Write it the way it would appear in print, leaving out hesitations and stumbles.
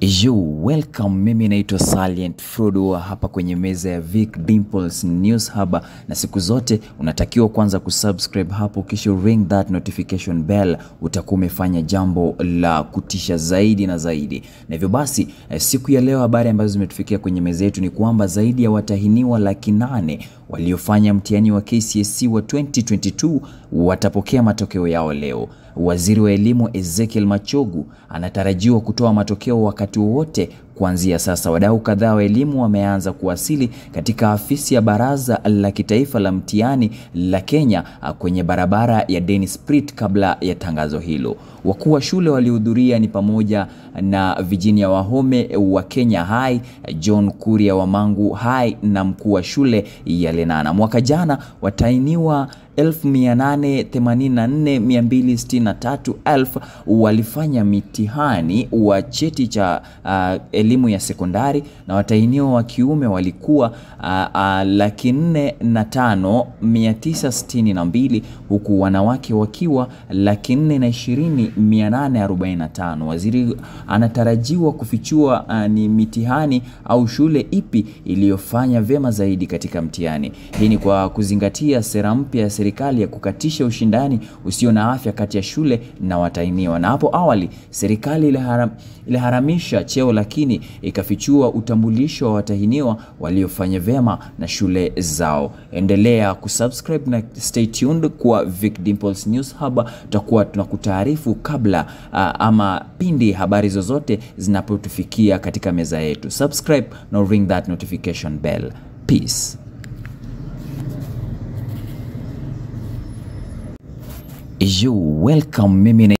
Welcome, mimi naitwa Salient Frodo hapa kwenye meza ya Vic Dimples News Hub, na siku zote unatakiwa kwanza kusubscribe hapo kisha ring that notification bell. Utakuwa umefanya jambo la kutisha zaidi na zaidi. Na hivyo basi siku ya leo habari ambazo zimetufikia kwenye meza yetu ni kwamba zaidi ya watahiniwa 800,000 waliofanya mtihani wa KCSE wa 2022 watapokea matokeo yao leo. Waziri wa elimu Ezekiel MACHOGU anatarajiwa kutoa matokeo wakati wowote kuanzia sasa. Wadau kadhaa wa elimu wameanza kuwasili katika afisi ya Baraza la Kitaifa la Mtihani la Kenya kwenye barabara ya Dennis Pritt kabla ya tangazo hilo. Wakuu wa shule walihudhuria ni pamoja na Virginia Wahome wa Kenya High, John Kuria wa Mangu High na mkuu wa shule ya Lenana. Mwaka jana watahiniwa 1,884,263 walifanya mitihani wa cheti cha elimu ya sekondari, na watahiniwa wa kiume walikuwa 405,962 huku wanawake wakiwa 420,845. Waziri anatarajiwa kufichua ni mitihani au shule ipi iliyofanya vyema zaidi katika mtihani. Hii ni kwa kuzingatia sera mpya ya serikali ya kukatisha ushindani usio na afya kati ya shule na watahiniwa. Na hapo awali serikali iliharamisha cheo lakini ikafichua utambulisho wa watahiniwa waliofanya vyema na shule zao. Endelea kusubscribe na stay tuned kwa Vic Dimples News Hub. Tutakuwa tunakutaarifu kabla ama pindi habari zozote zinapotufikia katika meza yetu. Subscribe na ring that notification bell. Peace. Welcome, mimi